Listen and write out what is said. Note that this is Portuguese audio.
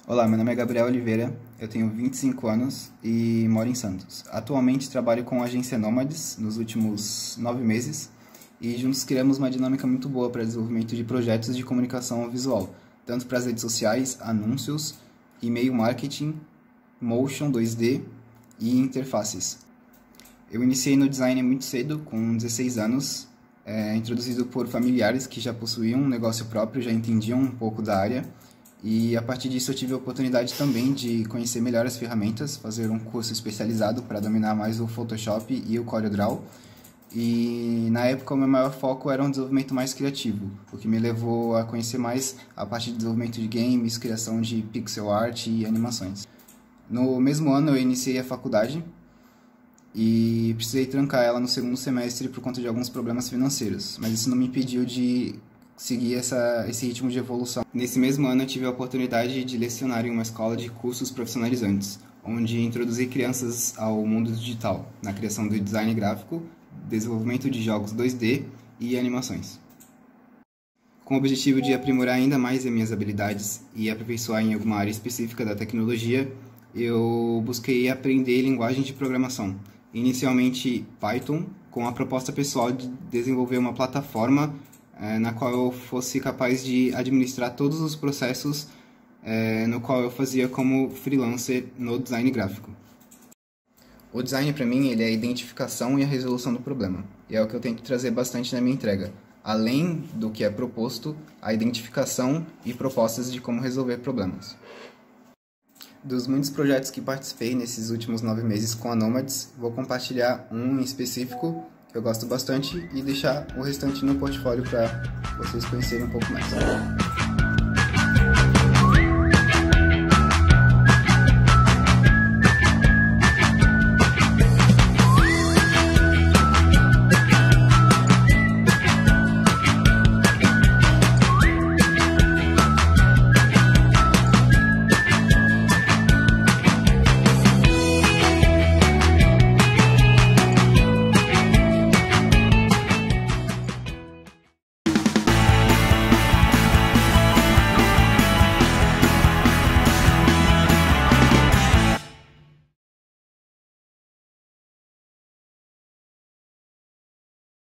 Olá, meu nome é Gabriel Oliveira, eu tenho 25 anos e moro em Santos. Atualmente trabalho com a agência Nômades nos últimos 9 meses e juntos criamos uma dinâmica muito boa para desenvolvimento de projetos de comunicação visual, tanto para as redes sociais, anúncios, e-mail marketing, motion 2D e interfaces. Eu iniciei no design muito cedo, com 16 anos, introduzido por familiares que já possuíam um negócio próprio, já entendiam um pouco da área. E a partir disso eu tive a oportunidade também de conhecer melhor as ferramentas, fazer um curso especializado para dominar mais o Photoshop e o CorelDRAW. E na época o meu maior foco era um desenvolvimento mais criativo, o que me levou a conhecer mais a parte de desenvolvimento de games, criação de pixel art e animações. No mesmo ano eu iniciei a faculdade e precisei trancar ela no segundo semestre por conta de alguns problemas financeiros, mas isso não me impediu de seguir esse ritmo de evolução. Nesse mesmo ano eu tive a oportunidade de lecionar em uma escola de cursos profissionalizantes, onde introduzi crianças ao mundo digital, na criação do design gráfico, desenvolvimento de jogos 2D e animações. Com o objetivo de aprimorar ainda mais as minhas habilidades e aperfeiçoar em alguma área específica da tecnologia, eu busquei aprender linguagem de programação, inicialmente Python, com a proposta pessoal de desenvolver uma plataforma na qual eu fosse capaz de administrar todos os processos no qual eu fazia como freelancer no design gráfico. O design para mim ele é a identificação e a resolução do problema, e é o que eu tento trazer bastante na minha entrega. Além do que é proposto, a identificação e propostas de como resolver problemas. Dos muitos projetos que participei nesses últimos 9 meses com a Nômades, vou compartilhar um em específico que eu gosto bastante e deixar o restante no portfólio para vocês conhecerem um pouco mais.